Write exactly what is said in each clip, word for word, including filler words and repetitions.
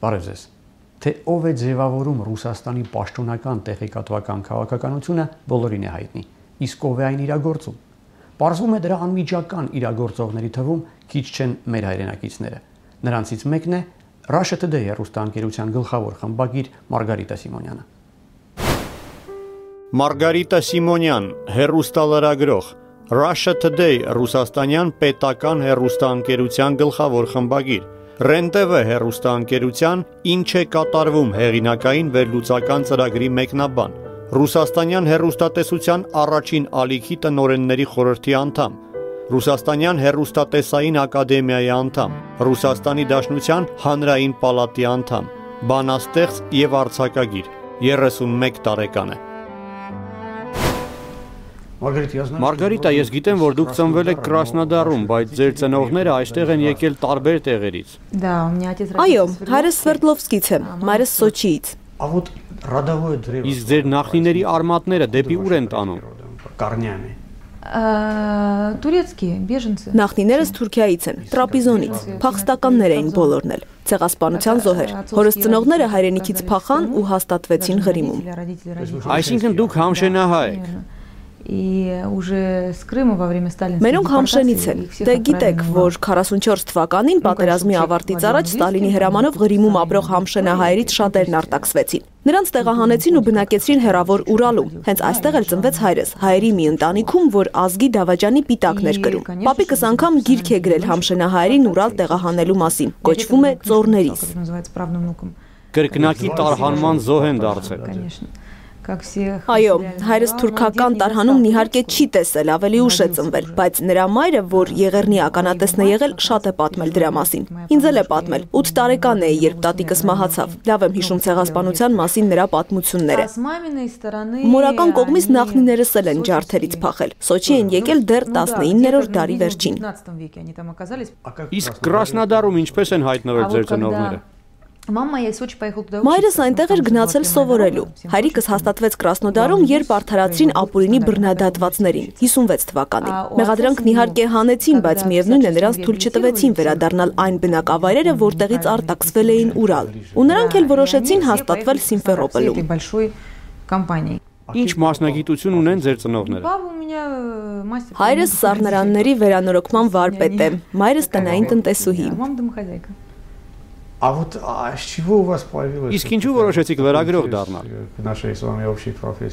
Բարև ձեզ։ Թե ով է ձևավորում Ռուսաստանի պաշտոնական տեղեկատվական քաղաքականությունը, բոլորին է հայտնի, իսկ ով է այն իրագործում։ Պարզվում է դրա անմիջական իրագործողների թվում քիչ չեն մեր հայրենակիցները։ Նրանցից մեկն է Russia Today հեռուստաընկերության գլխավոր խմբագիր Մարգարիտա Սիմոնյանը։ Մարգարիտա Սիմոնյան, հեռուստալրագրող, Russia Today ռուսաստանյան պետական հեռուստաընկերության գլխավոր խմբագիր, Ռեն Տի Վի հեռուստաընկերության «Ինչ է կատարվում» հեղինակային վերլուծական ծրագրի մեկնաբան, Ռուսաստանյան հեռուստատեսության առաջին ալիքի տնօրենների խորհրդի անդամ, Ռուսաստանյան հեռուստատեսային ակադեմիայի անդամ, Ռուսաստանի Դաշնության հանրային պալատի անդամ, բանաստեղծ և արձակագիր, երեսունմեկ տարեկան է։ Մարգարիտա, ես գիտեմ, որ դուք ծնվել եք Կրասնոդարում, բայց ձեր ծնողները այստեղ են եկել տարբեր տեղերից։ Այո, հայրս Սվերդլովսկից է, մայրս Սոչիից։ Իսկ ձեր նախնիների արմատները դեպի ուր են տանում։ Նախնիներս Թուրքիայից են, Տրապիզոնից, փախստականներ էին բոլորն էլ, ցեղասպանության զոհեր։ Հորս ծնողները հայրենիքից փախան ու հաստատվեցին Ղրիմում։ Այսինքն դուք համշենահա եք։ Մերոնք Համշենից են։ Դե գիտեք, որ քառասունչորս թվականին պատերազմի ավարտից առաջ Ստալինի հրամանով Ղրիմում ապրող համշենահայերից շատերն արտաքսվեցին։ Նրանց տեղահանեցին ու բնակեցրին հեռավոր Ուրալում։ Հենց այստեղ էլ ծնվեց հայրս, հայերի մի ընտանիքում, որ ազգի դավաճանի պիտակներ կրում։ Պապիկս անգամ գիրք է գրել համշենահայերին Ուրալ տեղահանելու մասին, կոչվում է Ծորներիս։ Կրկնակի տարհանման զոհ են դարձել։ Այո, հայրս թուրքական տարհանումն իհարկե չի տեսել, ավելի ուշ է ծնվել, բայց նրա մայրը, որ Եղեռնի ականատեսն է եղել, շատ է պատմել դրա մասին։ Ինձ էլ է պատմել, ութ տարեկան էի, երբ տատիկս մահացավ։ Լավ եմ հիշում ցեղասպանության մասին նրա պատմությունները։ Մորական կողմից նախնիներս էլ են ջարդերից փախել։ Սոչի են եկել դեռ տասնիններորդ դարի վերջին։ Իսկ Կրասնոդարում ինչպես են հայտնվել ձեր ծնողները։ Մայրս այնտեղ էր գնացել սովորելու։ Հայրիկս հաստատվեց Կրասնոդարում, երբ արդարացրին ապուրինի բռնադատվածներին, հիսունվեց թվականին։ Մեղադրանքն իհարկե հանեցին, բայց միևնույն է նրանց թույլ չտվեցին վերադառնալ այն բնակավայրերը, որտեղից արտաքսվել էին Ուրալ։ Ու նրանք էլ որոշեցին հաստատվել Սիմֆերոպոլում։ Ինչ մասնագիտություն ունեն ձեր ծնողները։ Հայրս սառնարանների վերանորոգման վարպետ է, մայրս տնային տնտեսուհի։ Իսկ ինչու որոշեցիք լրագրող դառնալ։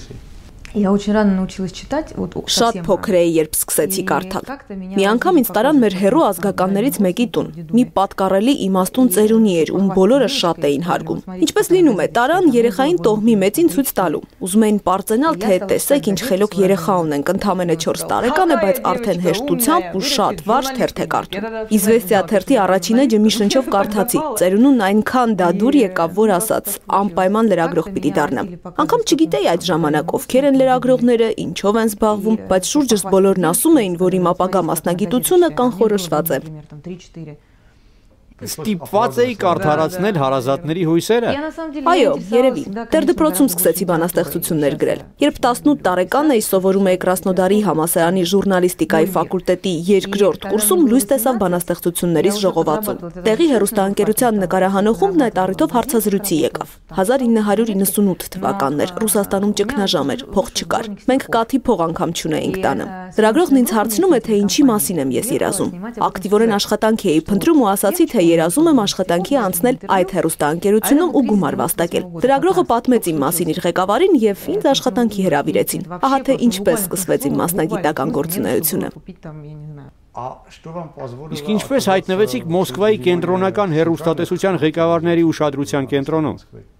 Շատ փոքր էի, երբ սկսեցի կարդալ։ Մի անգամ ինձ տարան մեր հեռու ազգականներից մեկի տուն։ Մի պատկառելի իմաստուն ծերունի էր, ում բոլորը շատ էին հարգում։ Ինչպես լինում է, տարան երեխային տոհմի մեծին ցույց տալու։ Ուզում էին պարծենալ, թե տեսեք ինչ խելոք երեխա ունենք, ընդամենը չորս տարեկան է, բայց արդեն հեշտությամբ ու շատ վարժ թերթ է կարդում։ Իզվեստիա թերթի առաջին էջը մի շնչով կարդացի։ Ծերունուն այնքան դադուր եկավ, որ ասաց. անպայման լրագրող պիտի դառնամ։ Անգամ չգիտեի այդ ժամանակ ովքեր են լրագրողները, ինչով են զբաղվում, բայց շուրջս բոլորն ասում էին, որ իմ ապագա մասնագիտությունը կանխորոշված է։ Ստիպված էիք արդարացնել հարազատների հույսերը։ Այո, երևի։ Դեռ դպրոցում սկսեցի բանաստեղծություններ գրել։ Երբ տասնութ տարեկան էի, սովորում էի Կրասնոդարի համալսարանի ժուրնալիստիկայի ֆակուլտետի երկրորդ կուրսում, լույս տեսավ բանաստեղծություններիս ժողովածուն։ Տեղի հեռուստաընկերության նկարահանողումն այդ առիթով հարցազրույցի եկավ։ հազար ինը հարյուր իննսունութ թվականն էր, Ռուսաստանում ճգնաժամ էր, փող չկար։ Մենք կաթի փող անգամ չունեինք տանը։ Լրագրողն ինձ հարցնում է, թե ինչի մասին եմ ես երազում։ Ակտիվորեն աշխատանքի էի փնտրում ու ասացի, թե երազում եմ աշխատանքի անցնել այդ հեռուստաընկերությունում ու գումար վաստակել։ Լրագրողը պատմեց իմ մասին իր ղեկավարին և ինձ աշխատանքի հրավիրեցին։ Ահա թե ինչպես սկսվեց իմ մասնագիտական գործունեությունը։ Իսկ ինչպես հայտնվեցիք Մոսկվայի կենտրոնական հեռուստատեսության ղեկավարների ուշադրության կենտրոնում։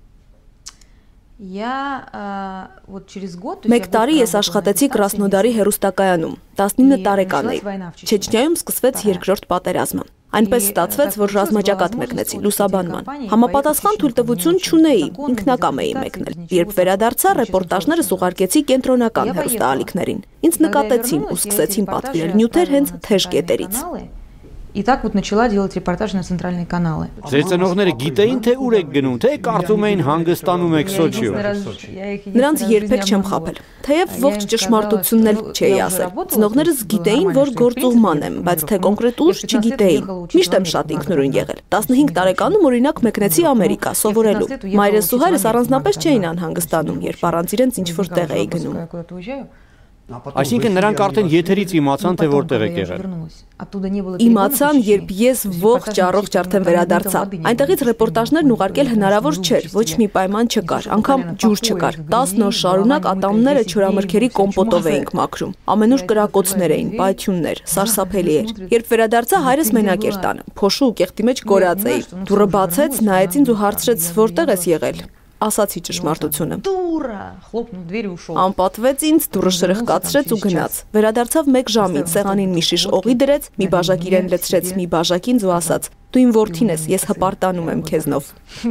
Մեկ տարի ես աշխատեցի Կրասնոդարի հեռուստակայանում, տասնինը տարեկան էի։ Չեչնիայում սկսվեց երկրորդ պատերազմը։ Այնպես ստացվեց, որ ռազմաճակատ մեկնեցի, լուսաբանման։ Համապատասխան թույլտվություն չունեի, ինքնակամ էի մեկնել։ Երբ վերադարձա, ռեպորտաժներս ուղարկեցի կենտրոնական հեռուստաալիքներին։ Ինձ նկատեցին ու սկսեցին պատվիրել նյութեր հենց թեժ կետերից։ И так вот начала делать репортажи на центральные каналы. Ձեր ծնողները գիտեին, թե ուր եք գնում, թե կարծում էին հանգստանում եք Սոչիում։ Նրանց երբեք չեմ խաբել։ Թեև ողջ ճշմարտությունն էլ չէի ասել։ Ծնողներս գիտեին, որ գործուղման եմ, բայց թե կոնկրետ ուր չգիտեին։ Միշտ եմ շատ ինքնուրույն եղել։ տասնհինգ տարեկանում օրինակ մեկնեցի Ամերիկա սովորելու։ Մայրս ու հայրս առանձնապես չէին անհանգստանում, երբ առանց իրենց ինչ-որ տեղ էի գնում։ Այսինքն նրանք արդեն եթերից իմացան, թե որտեղ եք եղել։ Իմացան, երբ ես ողջ առողջ արդեն վերադարձա։ Այնտեղից ռեպորտաժներն ուղարկել հնարավոր չէր, ոչ մի պայման չկար, անգամ ջուր չկար։ տասն օր շարունակ ատամները չորամրգերի կոմպոտով էինք մաքրում։ Ամենուր կրակոցներ էին, պայթյուններ, սարսափելի էր։ Երբ վերադարձա, հայրս մենակ էր տանը, փոշու ու կեղտի մեջ կորած էի։ Դուռը բացեց, նայեց ինձ ու հարցրեց, որտեղ ես եղել։ Ասացի ճշմարտությունը։ Անպատվեց ինձ, դուռը շրխկացրեց ու գնաց։ Վերադարձավ մեկ ժամից, սեղանին մի շիշ օղի դրեց, մի բաժակ իրեն լցրեց, մի բաժակ ինձ ու ասաց. Դու իմ որդին ես, ես հպարտանում եմ քեզնով։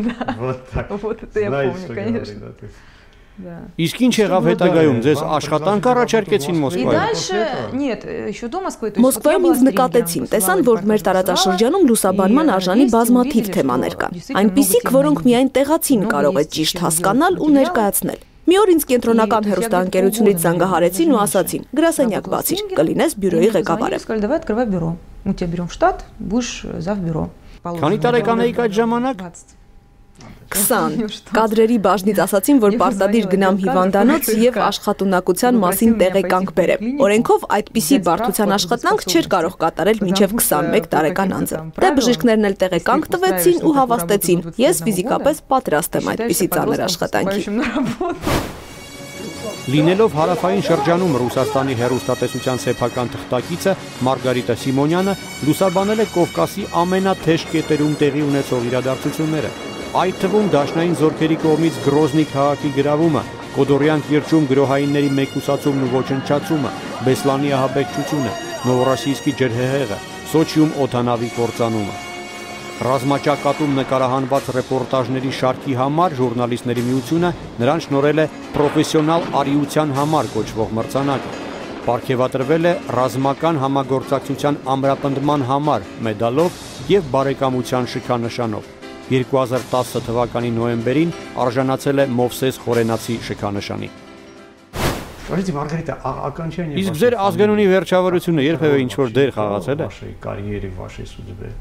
Իսկ ինչ եղավ հետագայում, ձեզ աշխատանք առաջարկեցին Մոսկվայում։ Մոսկվայում ինձ նկատեցին, տեսան, որ մեր տարածաշրջանում լուսաբանման արժանի բազմաթիվ թեմաներ կան։ Այնպիսիք, որոնք միայն տեղացին կարող է ճիշտ հասկանալ ու ներկայացնել։ Մի օր ինձ կենտրոնական հեռուստաընկերությունից զանգահարեցին ու ասացին. գրասենյակ բացիր, կլինես բյուրոյի ղեկավարը։ Քանի տարեկան էիք այդ ժամանակ։ քսան Կադրերի բաժնից ասացին, որ պարտադիր գնամ հիվանդանոց եւ աշխատունակության մասին տեղեկանք բերեմ։ Օրենքով այդպիսի բարդության աշխատանք չէր կարող կատարել մինչեւ քսանմեկ տարեկան անձը։ Դե բժիշկներն էլ տեղեկանք տվեցին ու հավաստեցին։ Ես ֆիզիկապես պատրաստ եմ այդպիսի ծանր աշխատանքի։ Լինելով հարավային շրջանում Ռուսաստանի հեռուստատեսության սեփական թղթակիցը Մարգարիտա Սիմոնյանը լուսաբանել է Կովկասի ամենաթեժ կետերում տեղի ունեցող իրադարձությունները։ Այդ թվում դաշնային զորքերի կողմից Գրոզնի քաղաքի գրավումը, Կոդորյան կիրճում գրոհայինների մեկուսացումն ու ոչնչացումը, Բեսլանի ահաբեկչությունը, Նովորոսիյսկի ջրհեղեղը, Սոչիում օդանավի կործանումը։ Ռազմաճակատում նկարահանված ռեպորտաժների շարքի համար ժուրնալիստների միությունը նրան շնորհել է պրոֆեսիոնալ արիության համար կոչվող մրցանակը։ Պարգևատրվել է ռազմական համագործակցության ամրապնդման համար մեդալով եւ բարեկամության շքանշանով։ երկու հազար տասը թվականի նոյեմբերին արժանացել է Մովսես Խորենացի շքանշանի։ Իսկ ձեր ազգանունի վերջավորությունը երբևէ ինչ-որ դեր խաղացել է։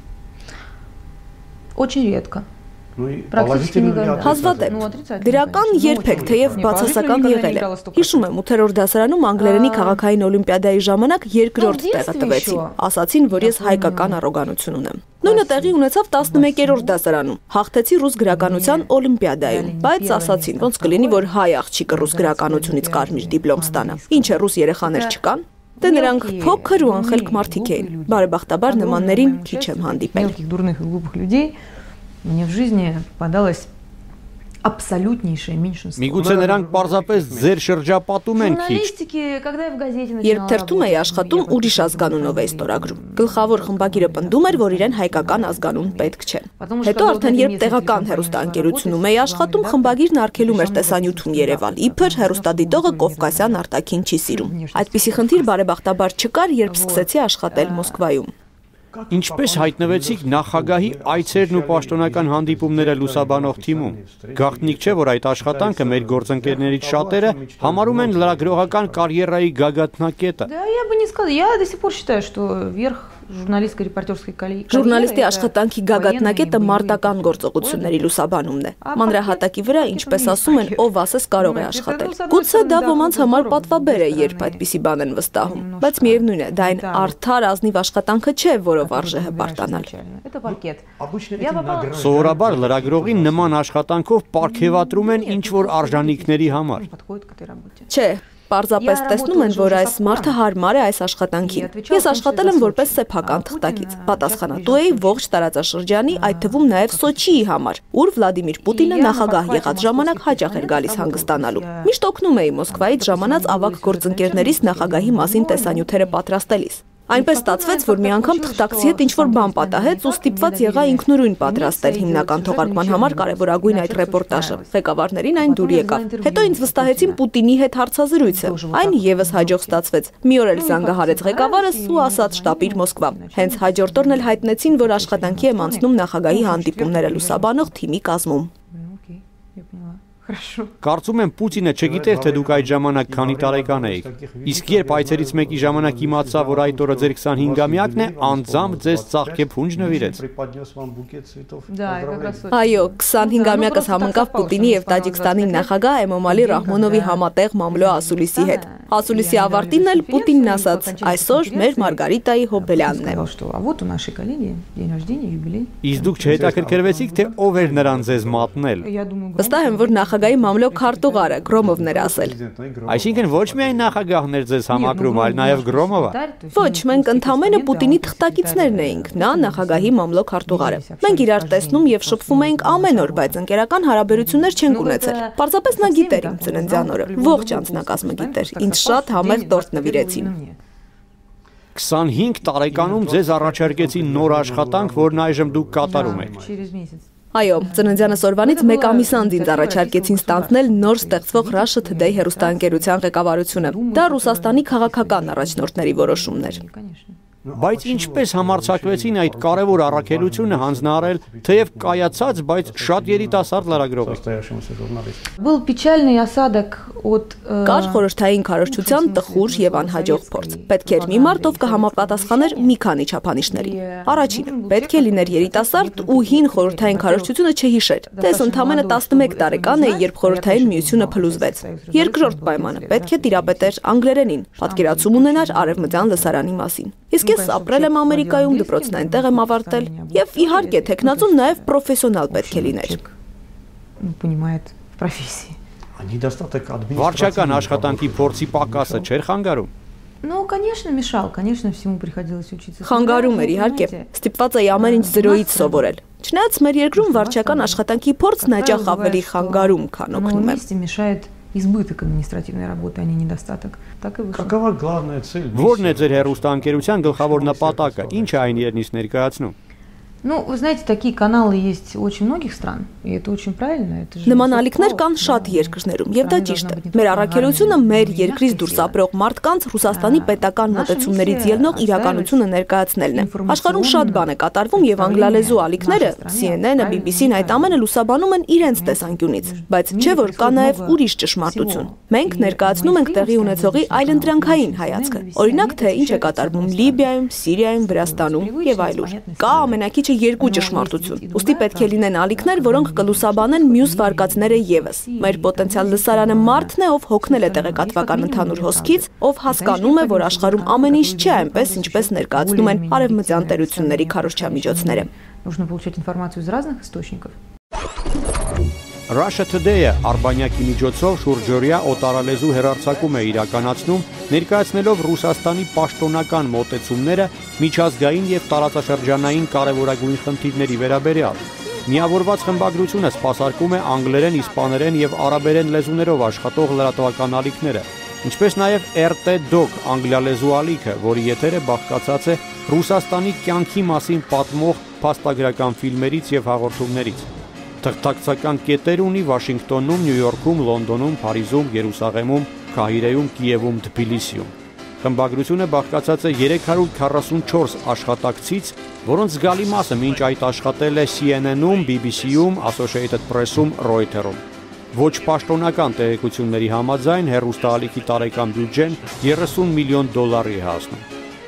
Очень редко. Հազվադեպ, դրական երբեք, թեև բացասական եղել է։ Հիշում եմ, ութերորդ դասարանում անգլերենի քաղաքային օլիմպիադայի ժամանակ երկրորդ տեղը տվեցին։ Ասացին, որ ես հայկական առոգանություն ունեմ։ Նույնը տեղի ունեցավ տասնմեկերորդ դասարանում։ Հաղթեցի ռուս գրականության օլիմպիադայում, բայց ասացին, ոնց կլինի, որ հայ աղջիկը ռուս գրականությունից կարմիր դիպլոմ ստանա։ Ինչ է, ռուս երեխաներ չկան։ Դե նրանք փոքր ու անխելք մարդիկ էին։ Բարեբախտաբար նմաններին քիչ եմ հանդիպել։ Мне в жизни попадалось абсолютнейшее меньшинство. Միգուցե նրանք պարզապես ձեր շրջապատում են քիչ։ Երբ թերթում էի աշխատում, ուրիշ ազգանունով էի ստորագրում։ Գլխավոր խմբագիրը պնդում էր, որ իրեն հայկական ազգանուն պետք չէ։ Հետո արդեն երբ տեղական հեռուստաընկերությունում էի աշխատում, խմբագիրն արգելում էր տեսանյութում երևալ, իբր հեռուստադիտողը կովկասյան արտաքին չի սիրում։ Այդպիսի խնդիր բարեբախտաբար չկար, երբ սկսեցի աշխատել Մոսկվայում։ Ինչպես հայտնվեցիք նախագահի այցերն ու պաշտոնական հանդիպումները լուսաբանող թիմում։ Գաղտնիք չէ, որ այդ աշխատանքը մեր գործընկերներից շատերը համարում են լրագրողական կարիերայի գագաթնակետը։ Ժուրնալիստի աշխատանքի գագաթնակետը մարտական գործողությունների լուսաբանումն է։ Մանրահատակի վրա, ինչպես ասում են, ով ասես կարող է աշխատել։ Գուցե դա ոմանց համար պատվաբեր է, երբ այդպիսի բան են վստահում, բայց միևնույն է, դա այն արդար ազնիվ աշխատանքը չէ, որով արժե հպարտանալ։ Սովորաբար լրագրողին նման աշխատանքով պարգևատրում են ինչ-որ արժանինքների համար։ Չէ, պարզապես տեսնում են, որ այս մարդը հարմար է այս աշխատանքին։ Ես աշխատել եմ որպես սեփական թղթակից, պատասխանատու էի ողջ տարածաշրջանի, այդ թվում նաև Սոչիի համար, ուր Վլադիմիր Պուտինը նախագահ եղած ժամանակ հաճախ էր գալիս հանգստանալու։ Միշտ օգնում էի Մոսկվայից ժամանած ավագ գործընկերներից նախագահի մասին տեսանյութերը պատրաստելիս։ Այնպես ստացվեց, որ մի անգամ թղթակցի հետ ինչ-որ բան պատահեց ու ստիպված եղա ինքնուրույն պատրաստել հիմնական թողարկման համար կարևորագույն այդ ռեպորտաժը։ Ղեկավարներին այն դուր եկավ։ Հետո ինձ վստահեցին Պուտինի հետ հարցազրույցը։ Այն եւս հաջող ստացվեց։ Մի օր էլ զանգահարեց ղեկավարս ու ասաց շտապիր Մոսկվա։ Հենց հաջորդ օրն էլ հայտնեցին, որ աշխատանքի եմ անցնում նախագահի հանդիպումները լուսաբանող թիմի կազմում։ Կարծում եմ Պուտինը չգիտեր, թե դուք այդ ժամանակ քանի տարեկան էիք։ Իսկ երբ այցերից մեկի ժամանակ իմացա, որ այդ օրը ձեր քսանհինգամյակն է, անձամբ ձեզ ծաղկեփունջ նվիրեց։ Այո, քսանհինգամյակս համընկավ Պուտինի եւ Տաջիկստանի նախագահ Էմոմալի Ռահմոնովի համատեղ մամլո ասուլիսի հետ։ Ասուլիսի ավարտին էլ Պուտինն ասաց. այսօր մեր Մարգարիտայի հոբելյանն է։ Իսկ դուք չհետաքրքրվեցիք, թե ով էր նրան ձեզ մատնել։ Վստահ եմ, որ նախագահի մամլո քարտուղարը Գրոմովն էր ասել։ Այսինքն ոչ միայն նախագահն էր ձեզ համակրում, այլ նաև Գրոմովը։ Ոչ, մենք ընդհանրապես Պուտինի թղթակիցներն էինք, նա նախագահի մամլո քարտուղարը։ Մենք իրար տեսնում եւ շփվում էինք ամեն օր, բայց ընկերական հարաբերություններ չենք ունեցել։ Պարզապես նա գիտեր իմ ծննդյան օրը, ողջ անձնակազմը գիտեր։ Ինձ շատ համեղ տորտ նվիրեցին։ քսանհինգ տարեկանում ձեզ առաջարկեցին նոր աշխատանք, որն այժմ դուք կատարում եք։ Այո, ծննդյանս օրվանից մեկ ամիս անց ինձ առաջարկեցին ստանձնել նոր ստեղծվող Russia Today հեռուստաընկերության ղեկավարությունը։ Դա Ռուսաստանի քաղաքական առաջնորդների որոշումն էր։ Բայց ինչպես համարձակվեցին այդ կարևոր առաքելությունը հանձնարարել, թեև կայացած, բայց շատ երիտասարդ լրագրող եք։ Был печальный осадок от Կար խորհրդային քարոզչության տխուր եւ անհաջող փորձ։ Պետք էր մի մարդ, ով կհամապատասխաներ մի քանի չափանիշների։ Առաջինը, պետք է լիներ երիտասարդ ու հին խորհրդային քարոզչությունը չհիշեր։ Դες ընդամենը տասնմեկ տարեկան է, երբ խորհրդային միությունը փլուզվեց։ Երկրորդ պայմանը պետք է տիրապետեր անգլերենին, պատկերացում ունենար արևմտյան լսարանի մասին։ Իսկ ես ապրել եմ Ամերիկայում, դպրոցն այնտեղ եմ ավարտել, եւ իհարկե տեխնացուն նաեւ պրոֆեսիոնալ պետք է լիներ։ Վարչական աշխատանքի փորձի պակասը չէր խանգարում։ Ну, конечно, мешал, конечно, всему приходилось учиться. Խանգարում էր իհարկե, ստիպված էի ամեն ինչ զրոյից սովորել։ Չնայած մեր երկրում վարչական աշխատանքի փորձն հաճախ ավելի խանգարում, քան օգնում է։ Мешает избыток административной работы, а не недостаток. Так и вышло. Какова главная цель? Որն է ձեր հեռուստաընկերության գլխավոր նպատակը, ինչ է այն իրենից ներկայացնում։ Ну, вы знаете, такие каналы есть у очень многих стран, и это очень правильно. Это же Նման ալիքներ կան շատ երկրներում, եւ դա ճիշտ է։ Մեր առաքելությունը մեր երկրից դուրս ապրող մարդկանց Ռուսաստանի պետական մոտեցումներից ելնող իրականությունը ներկայացնելն է։ Աշխարհում շատ բան է կատարվում եւ անգլալեզու ալիքները, C N N-ը, B B C-ն այդ ամենը լուսաբանում են իրենց տեսանկյունից, բայց չէ որ կա նաեւ ուրիշ ճշմարտություն։ Մենք ներկայացնում ենք տեղի ունեցողի այլընտրանքային հայացքը։ Օրինակ, թե ինչ է կատարվում Լիբիայում, Սիրիայում, Վրաստանում եւ այլուր։ Կա ամենակիչը երկու ճշմարտություն։ Ոստի պետք է լինեն ալիքներ, որոնք կլուսաբանեն մյուս վարկածները եւս։ Մեր պոտենցիալ լսարանը մարդն է, ով հոգնել է տեղեկատվական ընդհանուր հոսքից, ով հասկանում է, որ աշխարհում ամեն ինչ չէ այնպես, ինչպես ներկայացնում են արևմտյան տերությունների քարոզչամիջոցները։ Нужно получать информацию из разных источников. Russia Today-ը Արբանյակի միջոցով շուրջօրյա օտարալեզու հեռարձակում է իրականացնում, ներկայացնելով Ռուսաստանի պաշտոնական մոտեցումները միջազգային եւ տարածաշրջանային կարևորագույն խնդիրների վերաբերյալ։ Միավորված խմբագրությունը սպասարկում է անգլերեն, իսպաներեն եւ արաբերեն լեզուներով աշխատող լրատվական ալիքները, ինչպես նաեւ R T Doc անգլիալեզու ալիքը, որի եթերը բաղկացած է Ռուսաստանի կյանքի մասին պատմող փաստագրական ֆիլմերից եւ հաղորդումներից։ Թղթակցական կետեր ունի Վաշինգտոնում, Նյու Յորքում, Լոնդոնում, Փարիզում, Երուսաղեմում, Կահիրեում, Կիևում, Թբիլիսիում։ Խմբագրությունը բաղկացած է երեք հարյուր քառասունչորս աշխատակցից, որոնց զգալի մասը մինչ այդ աշխատել է C N N-ում, B B C-ում, Associated Press-ում, Reuters-ում։ Ոչ պաշտոնական տեղեկությունների համաձայն հեռուստաալիքի տարեկան բյուջեն երեսուն միլիոն դոլարի է հասնում։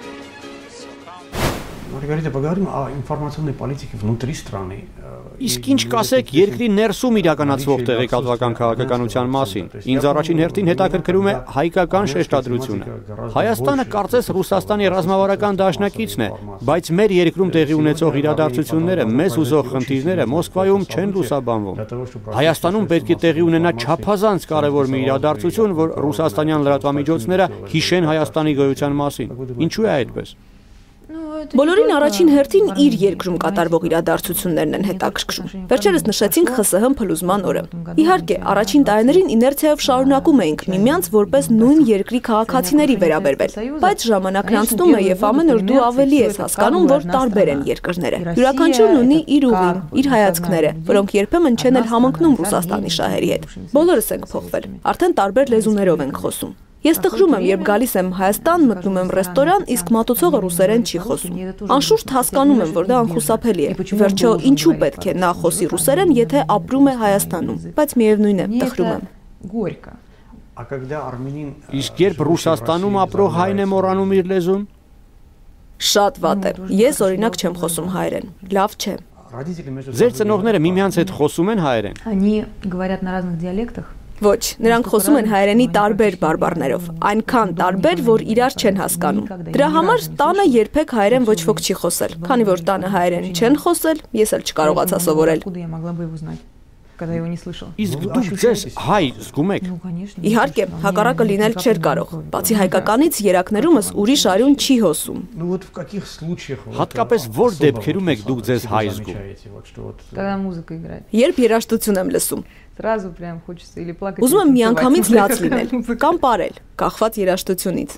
Маргарита, поговорим о информационной политике внутри страны. Իսկ ինչ կասեք երկրի ներսում իրականացվող տեղեկատվական քաղաքականության մասին։ Ինձ առաջին հերթին հետաքրքրում է հայկական շեշտադրությունը։ Հայաստանը կարծես Ռուսաստանի ռազմավարական դաշնակիցն է, բայց մեր երկրում տեղի ունեցող իրադարձությունները, մեզ ուզող խնդիրները Մոսկվայում չեն լուսաբանվում։ Հայաստանում պետք է տեղի ունենա չափազանց կարևոր մի իրադարձություն, որ ռուսաստանյան լրատվամիջոցները հիշեն Հայաստանի գոյության մասին։ Ինչու է այդպես։ Բոլորին առաջին հերթին իր երկրում կատարվող իրադարձություններն են հետաքրքրում։ Վերջերս նշեցինք ԽՍՀՄ փլուզման օրը։ Իհարկե, առաջին տարիներին իներցիայով շարունակում էինք միմյանց որպես նույն երկրի քաղաքացիների վերաբերվել, բայց ժամանակն անցնում է եւ ամեն օր դու ավելի ես հասկանում, որ տարբեր են երկրները։ Յուրաքանչյուրն ունի իր ուղին, իր հայացքները, որոնք երբեմն չեն էլ համընկնում Ռուսաստանի շահերի հետ։ Բոլորս ենք փոխվել, արդեն տարբեր լեզուներով ենք խոսում։ Ես տխրում եմ, երբ գալիս եմ Հայաստան, մտնում եմ ռեստորան, իսկ մատուցողը ռուսերեն չի խոսում։ Անշուշտ հասկանում եմ, որ դա անխուսափելի է։ Վերջո, ինչու պետք է նա խոսի ռուսերեն, եթե ապրում է Հայաստանում, բայց միևնույն է, տխրում եմ։ Իսկ երբ Ռուսաստանում ապրող հայն է մոռանում իր լեզուն։ Շատ վատ է։ Ես օրինակ չեմ խոսում հայերեն։ Լավ չէ։ Ձեր ծնողները միմյանց հետ խոսում են հայերեն։ Они говорят на разных диалектах. Ոչ, նրանք խոսում են հայերենի տարբեր բարբառներով, այնքան տարբեր, որ իրար չեն հասկանում։ Դրա համար տանը երբեք հայերեն ոչ ոք չի խոսել, քանի որ տանը հայերեն չեն խոսել, ես էլ չկարողացա սովորել։ Իսկ դուք ձեզ հայ զգում եք։ Իհարկե, հակառակը լինել չէր կարող, բացի հայկականից երակներումս ուրիշ արյուն չի հոսում։ Հատկապես որ դեպքերում եք դուք ձեզ հայ զգում։ Երբ երաժշտություն եմ լսում։ Сразу прям хочется или плакать. Ուզում եմ միանգամից լաց լինել, կամ պարել, կախված երաժշտությունից։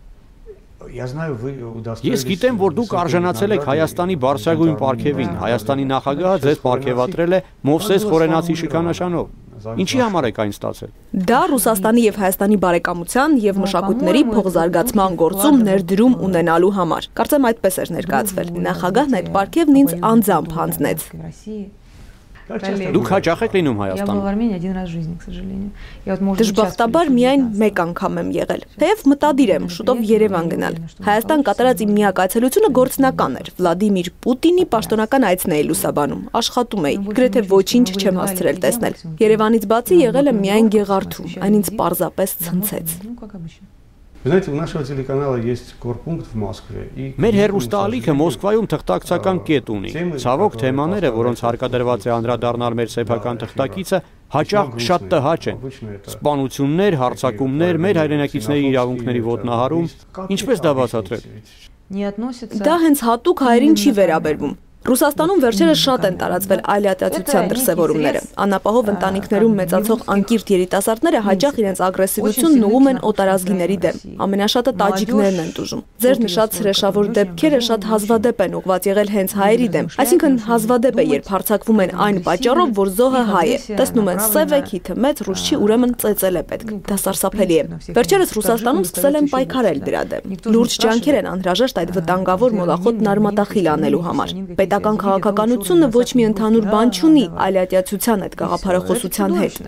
Ես գիտեմ, որ դուք արժանացել եք Հայաստանի բարձրագույն պարգևին։ Հայաստանի նախագահը ձեզ պարգևատրել է Մովսես Խորենացի շքանշանով։ Ինչի համար եք այն ստացել։ Դա Ռուսաստանի եւ Հայաստանի բարեկամության եւ մշակույթների փոխզարգացման գործում ներդրում ունենալու համար։ Կարծեմ այդպես էր ներկայացվել։ Նախագահն այդ պարգևն ինձ անձամբ հանձնեց։ Դուք հաճախ եք լինում Հայաստանում։ Դժբախտաբար միայն մեկ անգամ եմ եղել։ Թեև մտադիր եմ շուտով Երևան գնալ։ Հայաստան կատարած իմ միակ այցելությունը գործնական էր։ Վլադիմիր Պուտինի պաշտոնական այցն էի լուսաբանում, աշխատում էի, գրեթե ոչինչ չեմ հասցրել տեսնել։ Երևանից բացի եղել եմ միայն Գեղարդում, այն ինձ պարզապես ցնցեց։ Знаете, у нашего телеканала есть корпункт в Москве. Մեր հեռուստաալիքը Մոսկվայում թղթակցական կետ ունի։ Ցավոք թեմաները, որոնց հարկադրված է անդրադառնալ մեր սեփական թղթակիցը, հաճախ շատ տհաճ են։ Սպանություններ, հարձակումներ, մեր հայրենակիցների իրավունքների ոտնահարում, ինչպես դա բացատրել։ Դա հենց հատուկ հայերին չի վերաբերվում։ Ռուսաստանում վերջերս շատ են տարածվել այլատիացության դրսևորումները։ Անապահով ընտանիքներում մեծացող անկիրթ երիտասարդները հաճախ իրենց ագրեսիվությունն ուղղում են օտարազգիների դեմ։ Ամենաշատը տաջիկներն են տուժում։ Ձեր նշած հրեշավոր դեպքերը շատ հազվադեպ են ուղղված եղել հենց հայերի դեմ։ Այսինքն հազվադեպ է, երբ հարձակվում են այն պատճառով, որ զոհը հայ է։ Տեսնում են սև է, քիթը մեծ, ռուս չի, ուրեմն ծեծել է պետք։ Դա սարսափելի է։ Վերջերս Ռուսաստանում սկսել են պայքարել դրա դեմ։ Լուրջ ջանքեր են անհրաժեշտ այդ վտանգավոր մոլախոտն արմատախիլ անելու համար։ Պետական քաղաքականությունը ոչ մի ընդհանուր բան չունի այլատիացության այդ գաղափարախոսության հետ։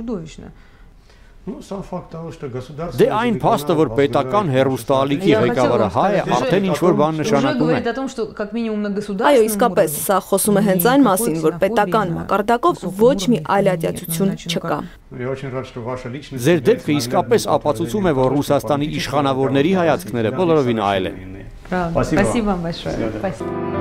Դե այն փաստը, որ պետական հեռուստաալիքի ղեկավարը հայ է, արդեն ինչ-որ բան նշանակում է։ Այո, իսկապես, սա խոսում է հենց այն մասին, որ պետական մակարդակով ոչ մի այլատիացություն չկա։ Ձեր դեպքը իսկապես ապացուցում է, որ Ռուսաստանի իշխանավորների հայացքները բոլորովին այլ են։ Спасибо вам большое. Спасибо.